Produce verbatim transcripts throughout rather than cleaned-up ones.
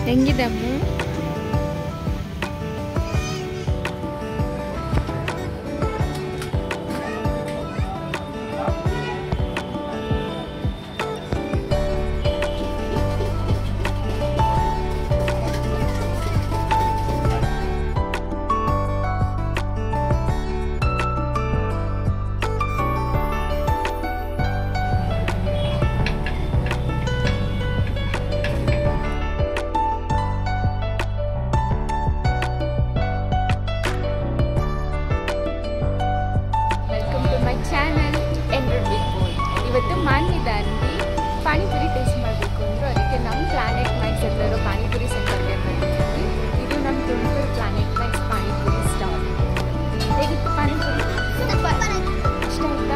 ಹೆಂಗಿದೆ ಅಮ್ಮು? ಇವತ್ತು ಮಾನ್ಯದಾರಲ್ಲಿ ಪಾನಿಪುರಿ ಟೇಸ್ಟ್ ಮಾಡಬೇಕು ಅಂದರು. ಅದಕ್ಕೆ ನಮ್ಮ ಪ್ಲಾನೆಟ್ ಮ್ಯಾಕ್ಸ್ ಹತ್ರ ಇರೋ ಪಾನಿಪುರಿ ಸೆಂಟರ್ಗೆ ಬಂದಿದ್ದೀವಿ. ಇದು ನಮ್ಮ Tumakuru Planet Max panipuri stall. ಹೇಗಿತ್ತು ಪಾನಿಪುರಿ? ಇಷ್ಟ ಆಯ್ತಾ?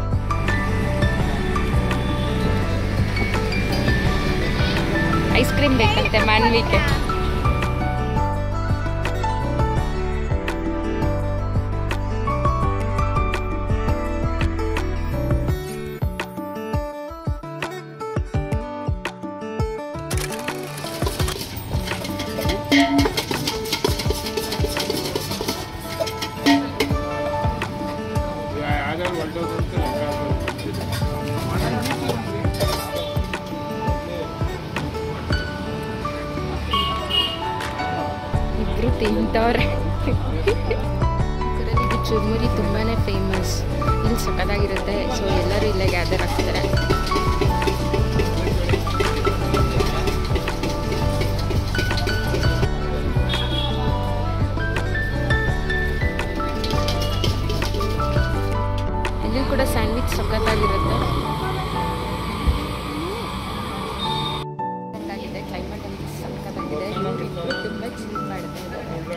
ಐಸ್ ಕ್ರೀಮ್ ಬೇಕಂತೆ ಮಾನ್ವಿಗೆ. ಇಬ್ರು ತಿಂತವ್ರೆ. ಇದು ಚುರ್ಮುರಿ ತುಂಬಾ ಫೇಮಸ್. ಇಲ್ಲಿ ಸಕ್ಕತ್ತಾಗಿರುತ್ತೆ. ಸೊ ಎಲ್ಲರೂ ಇಲ್ಲೇ ಗ್ಯಾದರ್ ಆಗ್ತಾರೆ. ಇಲ್ಲಿ ಕೂಡ ಸ್ಯಾಂಡ್ವಿಚ್ ಸಕ್ಕತ್ತಾಗಿರುತ್ತೆ. ಕ್ಲೈಮೇಟ್ ಅಂತ ಸಕ್ಕತ್ತಾಗಿದೆ. ಇಬ್ಬರು ತುಂಬ ಚಿಲ್ ಮಾಡ್ತಾ ಇದ್ದಾರೆ.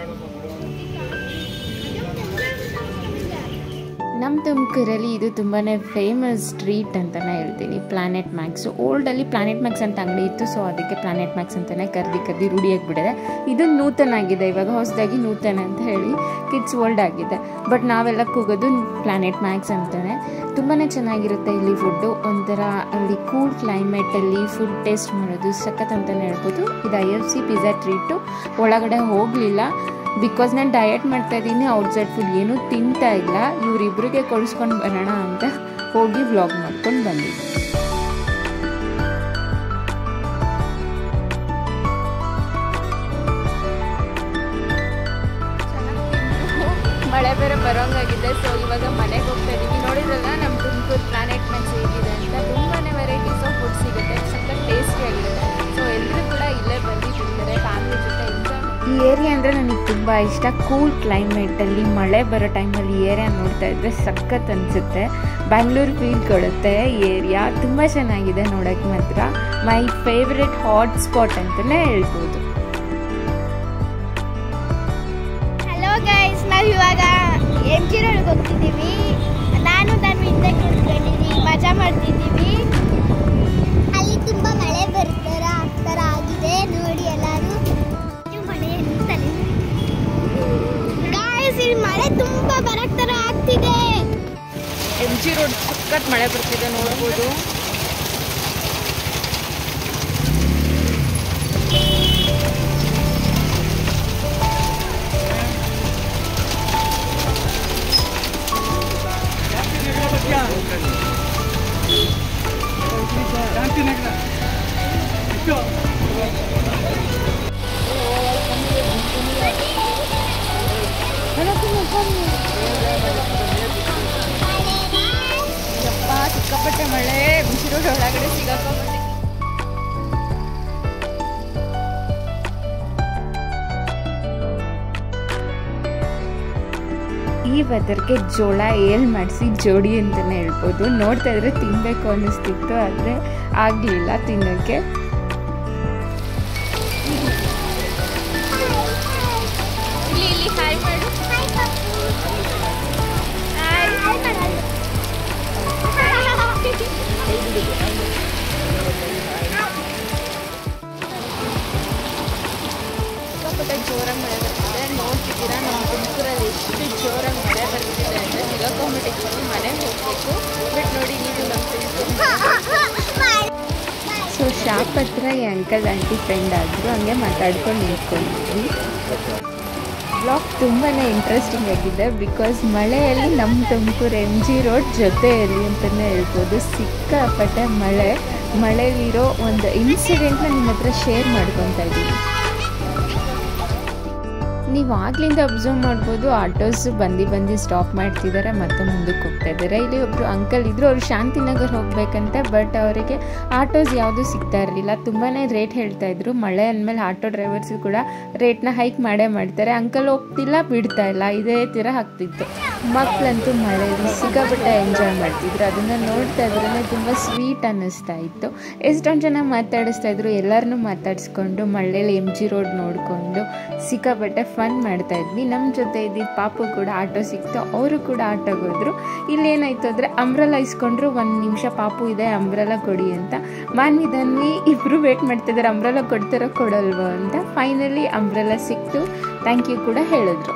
ನಮ್ಮ ತುಮಕೂರಲ್ಲಿ ಇದು ತುಂಬಾ ಫೇಮಸ್ ಸ್ಟ್ರೀಟ್ ಅಂತಲೇ ಹೇಳ್ತೀನಿ, ಪ್ಲಾನೆಟ್ ಮ್ಯಾಕ್ಸು. ಓಲ್ಡಲ್ಲಿ ಪ್ಲಾನೆಟ್ ಮ್ಯಾಕ್ಸ್ ಅಂತ ಅಂಗಡಿ ಇತ್ತು. ಸೊ ಅದಕ್ಕೆ ಪ್ಲಾನೆಟ್ ಮ್ಯಾಕ್ಸ್ ಅಂತಲೇ ಕರ್ದಿ ಕರ್ದಿ ರೂಢಿಯಾಗಿಬಿಟ್ಟಿದೆ. ಇದು ನೂತನ ಆಗಿದೆ, ಇವಾಗ ಹೊಸದಾಗಿ ನೂತನ ಅಂತ ಹೇಳಿ ಕಿಡ್ಸ್ ವರ್ಲ್ಡ್ ಆಗಿದೆ. ಬಟ್ ನಾವೆಲ್ಲ ಕೂಗೋದು ಪ್ಲಾನೆಟ್ ಮ್ಯಾಕ್ಸ್ ಅಂತಲೇ. ತುಂಬಾ ಚೆನ್ನಾಗಿರುತ್ತೆ ಇಲ್ಲಿ ಫುಡ್ಡು. ಒಂಥರ ಅಲ್ಲಿ ಕೂಲ್ ಕ್ಲೈಮೇಟಲ್ಲಿ ಫುಡ್ ಟೇಸ್ಟ್ ಮಾಡೋದು ಸಖತ್ ಅಂತಲೇ ಹೇಳ್ಬೋದು. ಇದು I F C pizza treat. ಒಳಗಡೆ ಹೋಗಲಿಲ್ಲ ಬಿಕಾಸ್ ನಾನು ಡಯಟ್ ಮಾಡ್ತಾಯಿದ್ದೀನಿ. ಔಟ್ಸೈಡ್ ಫುಡ್ ಏನೂ ತಿಂತಾ ಇಲ್ಲ. ಇವರಿಬ್ಬರಿಗೆ ಕೊಡಿಸ್ಕೊಂಡು ಬರೋಣ ಅಂತ ಹೋಗಿ ವ್ಲಾಗ್ ಮಾಡ್ಕೊಂಡು ಬಂದಿದ್ದೆ. ಮಳೆ ಬೇರೆ ಬರೋಂಗಾಗಿದೆ. ಸೊ ಇವಾಗ ಮನೆಗೆ ಹೋಗ್ತಾ ಇದ್ದೀವಿ. ನೋಡಿದ್ರಲ್ಲ ನಮ್ಮ ತುಮಕೂರು ಪ್ಲಾನೆಟ್ ಮ್ಯಾಕ್ಸ್ ಹೇಗಿದೆ ಅಂತ. ತುಂಬಾ ವೆರೈಟೀಸ್ ಆಫ್ ಫುಡ್ ಸಿಗುತ್ತೆ, ಸಕ್ಕ ಟೇಸ್ಟಿಯಾಗಿರುತ್ತೆ. ಸೊ ಎಲ್ಲರೂ ಕೂಡ ಇಲ್ಲೇ ಬಂದು ತಿಂತಾರೆ ಫ್ಯಾಮಿಲಿ ಜೊತೆ. ಈ ಏರಿಯಾ ಅಂದರೆ ನನಗೆ ತುಂಬ ಇಷ್ಟ. ಕೂಲ್ ಕ್ಲೈಮೇಟಲ್ಲಿ ಮಳೆ ಬರೋ ಟೈಮಲ್ಲಿ ಈ ಏರಿಯಾ ನೋಡ್ತಾ ಇದ್ದರೆ ಸಖತ್ ಅನಿಸುತ್ತೆ. ಬ್ಯಾಂಗ್ಳೂರು ಫೀಲ್ ಕೊಡುತ್ತೆ ಈ ಏರಿಯಾ. ತುಂಬ ಚೆನ್ನಾಗಿದೆ ನೋಡೋಕ್ಕೆ ಮಾತ್ರ. ಮೈ ಫೇವ್ರೆಟ್ ಹಾಟ್ ಸ್ಪಾಟ್ ಅಂತಲೇ ಹೇಳ್ಬೋದು. ಹಲೋ ಗೈಸ್, ನಾವು ಇವಾಗ ಎಮ್ ಜಿ ರೋಡ್ಗೆ ಹೋಗ್ತಿದ್ದೀವಿ. ನಾನು ನಾನು ಹಿಂದೆ ಕುತ್ಕೊಂಡಿದ್ದೀವಿ, ಮಜಾ ಮಾಡ್ತಿದ್ದೀವಿ. ಅಲ್ಲಿ ತುಂಬ ಮಳೆ ಬರ್ತಾರ ಥರ ಆಗಿದೆ ನೋಡಿ ಎಲ್ಲರೂ. ಗಾಯ್ಸ್, ಇಲ್ಲಿ ಮಳೆ ತುಂಬ ಬರಕ್ ಥರ ಆಗ್ತಿದೆ. ಎಮ್ ಜಿ ರೋಡ್ ಸಖತ್ ಮಳೆ ಬರ್ತಿದೆ ನೋಡ್ಬೋದು. ಯಪ್ಪ ಸಿಕ್ಕಾಪಟ್ಟೆ ಮಳೆ. ಬಿಸಿ ರೋಡ್ ಒಳಗಡೆ ಸಿಗಾಕೊಂಡ್ಬಿಟ್ಟೆ. ಈ ವೆದರ್ಗೆ ಜೋಳ ಏಲ್ ಮಾಡಿಸಿ ಜೋಡಿ ಅಂತಲೇ ಹೇಳ್ಬೋದು. ನೋಡ್ತಾ ಇದ್ರೆ ತಿನ್ನಬೇಕು ಅನ್ನಿಸ್ತಿತ್ತು, ಆದರೆ ಆಗಲಿಲ್ಲ ತಿನ್ನೋಕ್ಕೆ. ಇಲ್ಲಿ ಇಲ್ಲಿ ಹಾಯ್ ಮಾಡು. ಸಿಕ್ಕಾಪಟ್ಟೆ ಜೋರಾಗಿ ಮಳೆ ಬರ್ತಿದೆ. ನೋಡ್ತಿದ್ದೀರಾ ನಮ್ಮ ತುಮಕೂರಲ್ಲಿ ಎಷ್ಟು ಜೋರಾಗಿ ಮಳೆ ಬರ್ತಿದೆ ಅಂದರೆ ಸಿಗಾಕೊಂಡ್ಬಿಟ್ಟಿದ್ದೀವಿ. ಮನೆಗೆ ಹೋಗಬೇಕು. ಬಟ್ ನೋಡಿ ನೀವು ನಮ್ಮ ತುಮಕೂರು. ಸೊ ಶಾಪ್ ಹತ್ರ ಈ ಅಂಕಲ್ ಆಂಟಿ ಫ್ರೆಂಡ್ ಆದರು, ಹಂಗೆ ಮಾತಾಡ್ಕೊಂಡು ನಿಂತ್ಕೊಂಡಿದ್ವಿ. ಬ್ಲಾಗ್ ತುಂಬಾ ಇಂಟ್ರೆಸ್ಟಿಂಗ್ ಆಗಿದೆ. ಬಿಕಾಸ್ ಮಳೆಯಲ್ಲಿ ನಮ್ಮ ತುಮಕೂರು ಎಮ್ ಜಿ ರೋಡ್ ಜೊತೆಯಲ್ಲಿ ಅಂತಲೇ ಹೇಳ್ಬೋದು. ಸಿಕ್ಕಾಪಟ್ಟೆ ಮಳೆ, ಮಳೆಯಲ್ಲಿರೋ ಒಂದು ಇನ್ಸಿಡೆಂಟ್ನ ನಿಮ್ಮ ಹತ್ರ ಶೇರ್ ಮಾಡ್ಕೊತಾ ಇದ್ದೀನಿ. ನೀವು ಆಗ್ಲಿಂದ ಅಬ್ಸರ್ವ್ ಮಾಡ್ಬೋದು, ಆಟೋಸ್ ಬಂದು ಬಂದು ಸ್ಟಾಪ್ ಮಾಡ್ತಿದ್ದಾರೆ ಮತ್ತು ಮುಂದಕ್ಕೆ ಹೋಗ್ತಾ ಇದ್ದಾರೆ. ಇಲ್ಲಿ ಒಬ್ಬರು ಅಂಕಲ್ ಇದ್ದರು, ಅವರು ಶಾಂತಿನಗರ್ ಹೋಗಬೇಕಂತೆ. ಬಟ್ ಅವರಿಗೆ ಆಟೋಸ್ ಯಾವುದೂ ಸಿಗ್ತಾ ಇರಲಿಲ್ಲ, ತುಂಬಾ ರೇಟ್ ಹೇಳ್ತಾ ಇದ್ರು. ಮಳೆ ಅಂದಮೇಲೆ ಆಟೋ ಡ್ರೈವರ್ಸು ಕೂಡ ರೇಟ್ನ ಹೈಕ್ ಮಾಡೇ ಮಾಡ್ತಾರೆ. ಅಂಕಲ್ ಹೋಗ್ತಿಲ್ಲ, ಬಿಡ್ತಾ ಇಲ್ಲ, ಇದೇ ಥರ ಆಗ್ತಿತ್ತು. ಮಕ್ಕಳಂತೂ ಮಳೆಯಲ್ಲಿ ಸಿಕ್ಕಾಪಟ್ಟೆ ಎಂಜಾಯ್ ಮಾಡ್ತಿದ್ರು. ಅದನ್ನು ನೋಡ್ತಾ ಇದ್ರೇ ತುಂಬ ಸ್ವೀಟ್ ಅನ್ನಿಸ್ತಾ ಇತ್ತು. ಎಷ್ಟೊಂದು ಜನ ಮಾತಾಡಿಸ್ತಾ ಇದ್ರು, ಎಲ್ಲರನ್ನೂ ಮಾತಾಡಿಸ್ಕೊಂಡು ಮಳೆಯಲ್ಲಿ ಎಮ್ ಜಿ ರೋಡ್ ನೋಡಿಕೊಂಡು ಸಿಕ್ಕಾಪಟ್ಟೆ ಫನ್ ಮಾಡ್ತಾ ಇದ್ವಿ. ನಮ್ಮ ಜೊತೆ ಇದ್ದಿದ್ದು ಪಾಪು ಕೂಡ ಆಟೋ ಸಿಕ್ತು, ಅವರು ಕೂಡ ಆಟೋಗೆ ಹೋದ್ರು. ಇಲ್ಲಿ ಏನಾಯ್ತು ಅಂದರೆ ಅಂಬ್ರೆಲಾ ಇಸ್ಕೊಂಡ್ರು. ಒಂದು ನಿಮಿಷ ಪಾಪು ಇದೆ, ಅಂಬ್ರೆಲಾ ಕೊಡಿ ಅಂತ. ಮಾನ್ವಿ ಧನ್ವಿ ಇಬ್ಬರು ವೇಟ್ ಮಾಡ್ತಿದ್ದಾರೆ, ಅಂಬ್ರೆಲಾ ಕೊಡ್ತಾರೋ ಕೊಡಲ್ವೋ ಅಂತ. ಫೈನಲಿ ಅಂಬ್ರೆಲಾ ಸಿಕ್ತು, ಥ್ಯಾಂಕ್ ಯು ಕೂಡ ಹೇಳಿದ್ರು.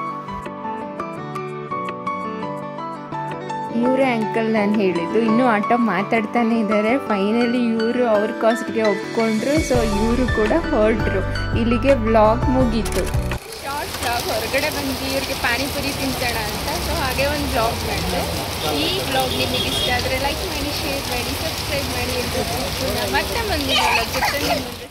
ಇವರೇ ಅಂಕಲ್ ನಾನು ಹೇಳಿದ್ದು, ಇನ್ನೂ ಆಟೋ ಮಾತಾಡ್ತಾನೆ ಇದ್ದಾರೆ. ಫೈನಲಿ ಇವರು ಅವ್ರ ಕಾಸ್ಟ್ಗೆ ಒಪ್ಕೊಂಡ್ರು. ಸೊ ಇವರು ಕೂಡ ಹೊರಟ್ರು. ಇಲ್ಲಿಗೆ ವ್ಲಾಗ್ ಮುಗೀತು. ಶಾರ್ಟ್ ವ್ಲಾಗ್, ಹೊರಗಡೆ ಬಂದು ಇವ್ರಿಗೆ ಪಾನಿಪುರಿ ತಿಂತಾಳ ಅಂತ. ಸೊ ಹಾಗೆ ಒಂದು ವ್ಲಾಗ್ ಮಾಡಿದೆ. ಈ ವ್ಲಾಗ್ ನಿಮಗೆ ಇಷ್ಟ ಆದರೆ ಲೈಕ್ ಮಾಡಿ, ಶೇರ್ ಮಾಡಿ, ಸಬ್ಸ್ಕ್ರೈಬ್ ಮಾಡಿ ಅಂತ ಮತ್ತೆ ಬಂದು ಜೊತೆ ನಿಮ್ಮ